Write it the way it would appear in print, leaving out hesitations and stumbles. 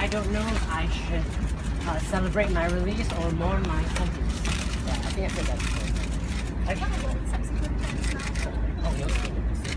I don't know if I should celebrate my release or mourn my sentence. Yeah, I think I said that before. Have you got a lot of subsequent things now? Oh, no.